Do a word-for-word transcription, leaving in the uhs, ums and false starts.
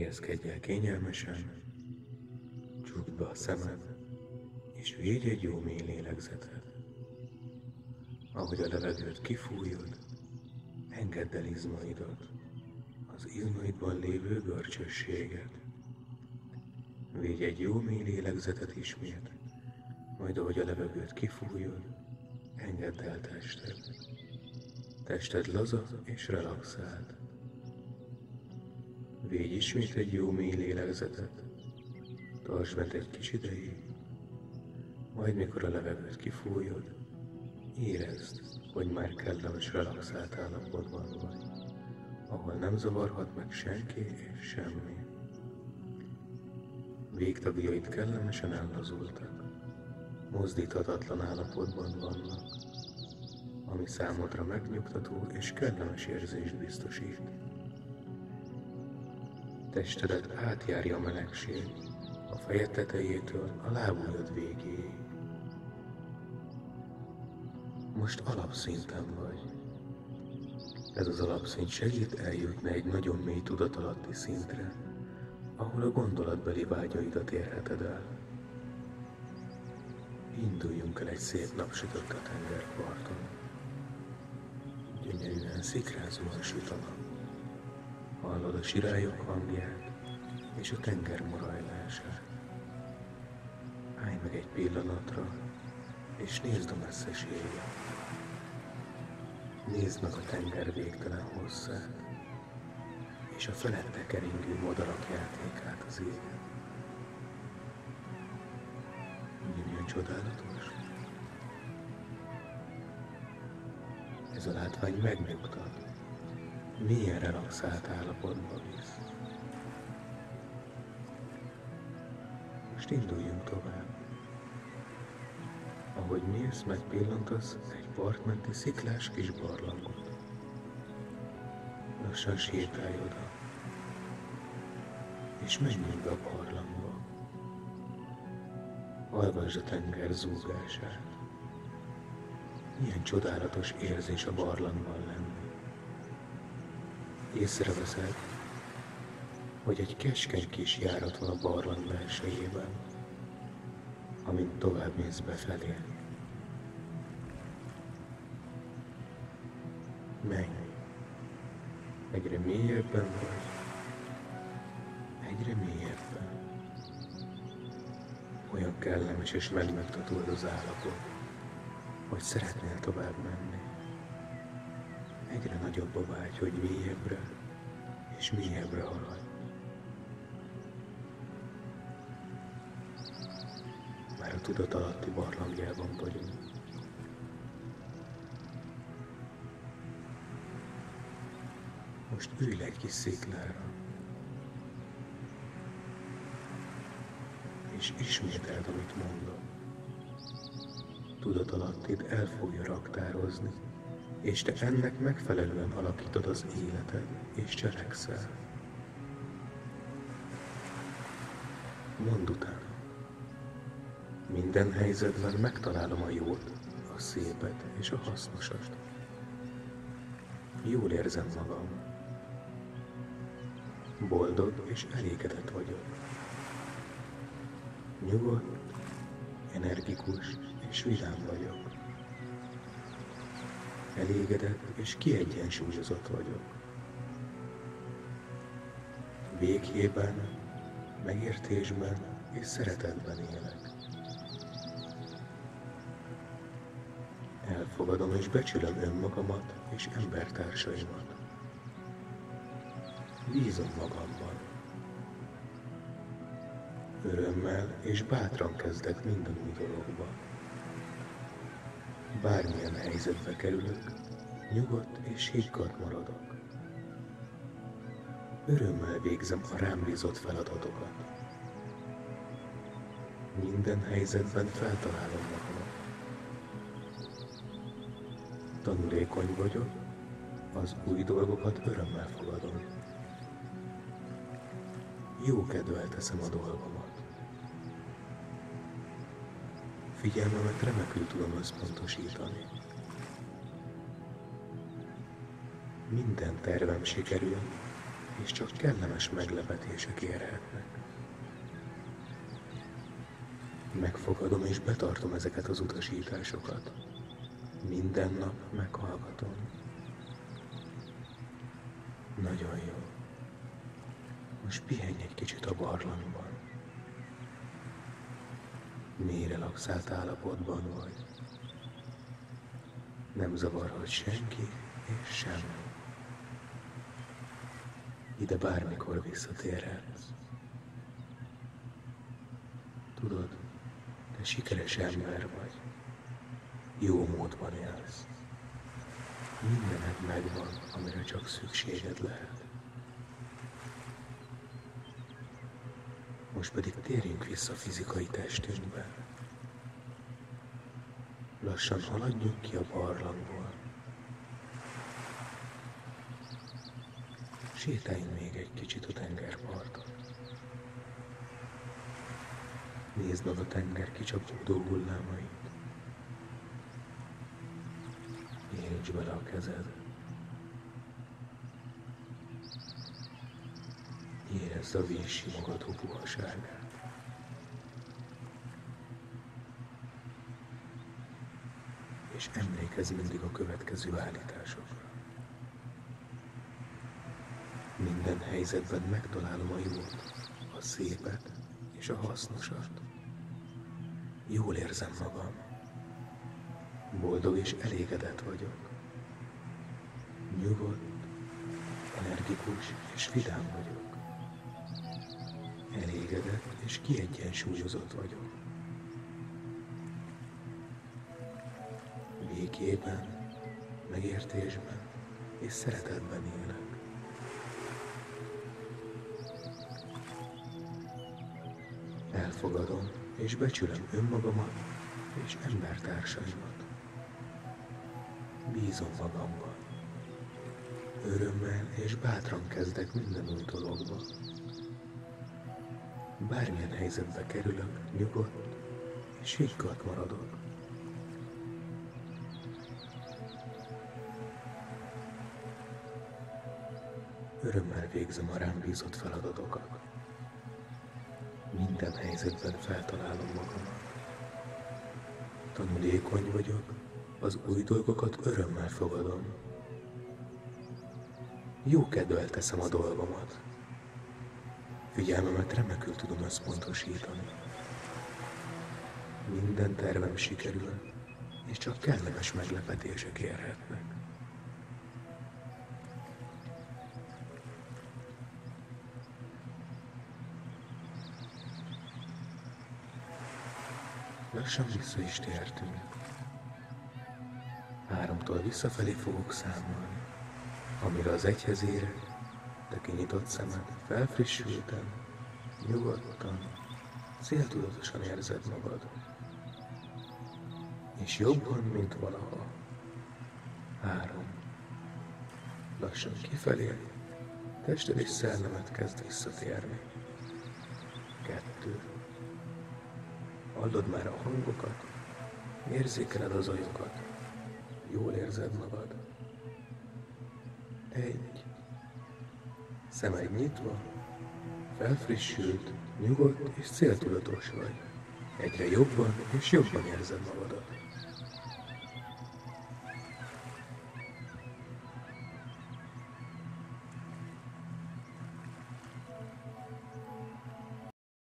Helyezkedj el kényelmesen, csukd be a szemed, és védj egy jó mély lélegzetet. Ahogy a levegőt kifújod, engedd el izmaidat, az izmaidban lévő görcsösséget. Védj egy jó mély lélegzetet ismét, majd ahogy a levegőt kifújod, engedd el tested. Tested laza és relaxált. Védj ismét egy jó mély lélegzetet, tartsd bent egy kis ideig, majd mikor a levegőt kifújod, érezd, hogy már kellemes relaxált állapotban vagy, ahol nem zavarhat meg senki és semmi. Végtagjaid kellemesen ellazultak, mozdíthatatlan állapotban vannak, ami számodra megnyugtató és kellemes érzést biztosít. Testedet átjárja a melegség, a fejed tetejétől a lábujjad végéig. Most alapszinten vagy. Ez az alapszint segít eljutni egy nagyon mély tudatalatti szintre, ahol a gondolatbeli vágyaidat érheted el. Induljunk el egy szép napsütött a tengerparton. Gyönyörűen szikrázóan süt a nap. Hallod a sirályok hangját és a tenger morajlását. Állj meg egy pillanatra, és nézd a messzeséget. Nézd meg a tenger végtelen hosszát, és a felette keringő madarak játékát az égen. Milyen csodálatos. Ez a látvány megnyugtat, milyen relaxált állapotba visz. Most induljunk tovább. Ahogy mész, megpillantasz egy partmenti sziklás kis barlangot. Lassan sétálj oda, és menjünk be a barlangba. Hallgassd a tenger zúgását. Milyen csodálatos érzés a barlangban lenni. Észreveszed, hogy egy keskeny kis járat van a barlang belsejében, amint tovább mész befelé. Menj! Egyre mélyebben vagy, egyre mélyebben. Olyan kellemes és megnyugtató az állapot, hogy szeretnél tovább menni. Egyre nagyobb a vágy, hogy mélyebbre és mélyebbre haladj. Már a tudatalatti barlangjában vagyunk. Most ülj le egy kis sziklára, és ismételd, amit mondok. Tudatalattid el fogja raktározni, és te ennek megfelelően alakítod az életed, és cselekszel. Mondd utána. Minden helyzetben megtalálom a jót, a szépet és a hasznosat. Jól érzem magam. Boldog és elégedett vagyok. Nyugodt, energikus és vidám vagyok. Elégedett és kiegyensúlyozott vagyok. Békében, megértésben és szeretetben élek. Elfogadom és becsülöm önmagamat és embertársaimat. Bízom magamban. Örömmel és bátran kezdek minden új dologba. Bármilyen helyzetbe kerülök, nyugodt és higgadt maradok. Örömmel végzem a rám bízott feladatokat. Minden helyzetben feltalálom magamat. Tanulékony vagyok, az új dolgokat örömmel fogadom. Jó kedvel teszem a dolgomat. Figyelmemet remekül tudom összpontosítani. Minden tervem sikerül, és csak kellemes meglepetések érhetnek. Megfogadom és betartom ezeket az utasításokat. Minden nap meghallgatom. Nagyon jó. Most pihenj egy kicsit a barlangban. Mély relaxált állapotban vagy. Nem zavarhat senki és semmi. Ide bármikor visszatérhetsz. Tudod, te sikeres ember vagy. Jó módban élsz. Mindened megvan, amire csak szükséged lehet. Most pedig térjünk vissza fizikai testünkbe. Lassan haladjunk ki a barlangból. Sétáljunk még egy kicsit a tengerparton. Nézd meg a tenger kicsapódó hullámait. Érints bele a kezed. Érezd a víz simogató puhaságát. És emlékezz mindig a következő állításokra. Minden helyzetben megtalálom a jót, a szépet és a hasznosat. Jól érzem magam. Boldog és elégedett vagyok. Nyugodt, energikus és vidám vagyok. Elégedett és kiegyensúlyozott vagyok. Békében, megértésben és szeretetben élek. Elfogadom és becsülöm önmagamat és embertársaimat. Bízom magamban. Örömmel és bátran kezdek minden új dologba. Bármilyen helyzetbe kerülök, nyugodt és higgadt maradok. Örömmel végzem a rám bízott feladatokat. Minden helyzetben feltalálom magamat. Tanulékony vagyok, az új dolgokat örömmel fogadom. Jó kedvel teszem a dolgomat. Figyelmemet remekül tudom összpontosítani. Minden tervem sikerül, és csak kellemes meglepetések érhetnek. Lassan vissza is tértünk. Háromtól visszafelé fogok számolni, amire az egyhez érek, de kinyitott szemed, felfrissülten, nyugodtan, céltudatosan érzed magad. És jobban, mint valaha. Három. Lassan kifelé, tested és szellemed kezd visszatérni. Kettő. Hallod már a hangokat, érzékeled az ajokat, jól érzed magad. Egy. Szemed nyitva, felfrissült, nyugodt és céltudatos vagy. Egyre jobban és jobban érzed magadat.